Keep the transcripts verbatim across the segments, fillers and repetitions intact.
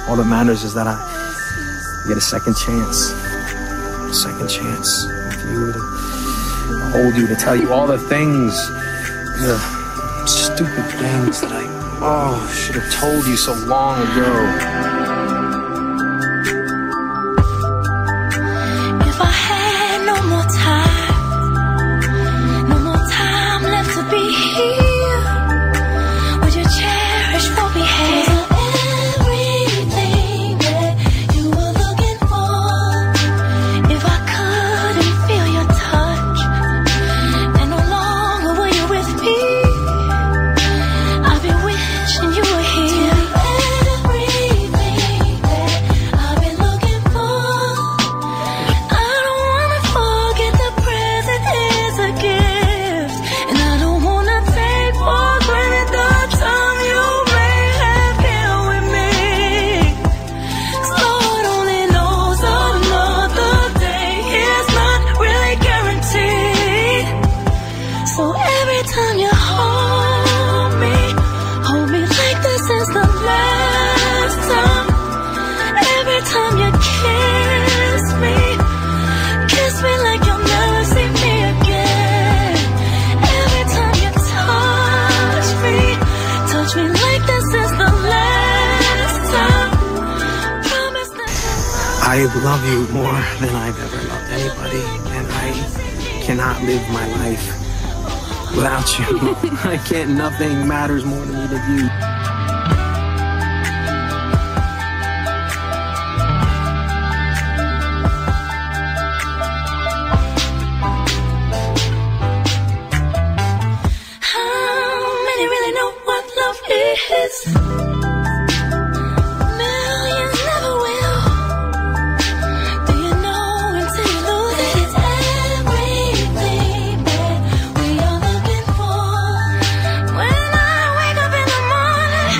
All that matters is that I get a second chance. A second chance with you, to hold you, to tell you all the things, the stupid things that I, oh, should have told you so long ago. If I had no more time, no more time left to be here, would you cherish what we had? Everything that you were looking for. If I couldn't feel your touch, and no longer were you with me, I've been wishing you were here. Everything that I've been looking for. I don't wanna forget the present is a gift, and I don't wanna take for granted the time you may have here with me. 'Cause Lord only knows another day is not really guaranteed. So every time you hold me, hold me like this is the last time. Every time you kiss me, kiss me like you'll never see me again. Every time you touch me, touch me like this is the last time. Promise that I love you more than I've ever loved anybody, and I cannot live my life without you. I can't, nothing matters more to me than you. how many really know what love is? Millions never will. Do you know until you lose it? It's everything that we are looking for. When I wake up in the morning,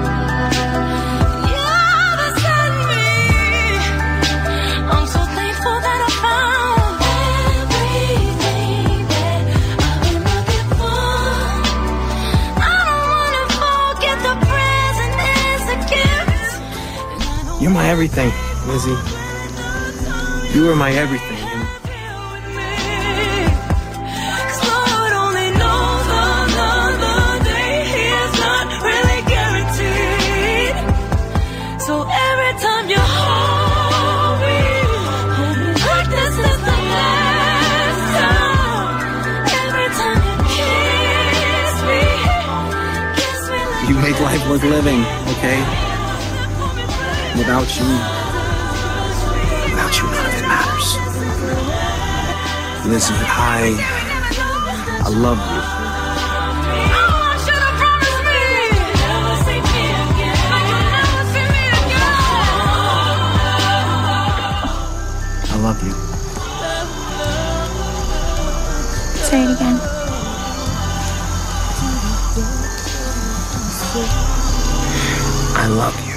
you're beside me. I'm so thankful that I found everything that I've been looking for. I don't wanna forget the present is a gift. And I don't You're my everything, Lizzie. You are my everything. And feel with me. 'Cause Lord only knows another day is not really guaranteed. So every time you hold me, hold me like this is the last time. Every time you kiss me, kiss me like you make life worth living, okay? Without you, without you, none of it matters. Lizzie, I, I love you. I want you to promise me never see me again. Never see me again. I love you. Say it again. I love you.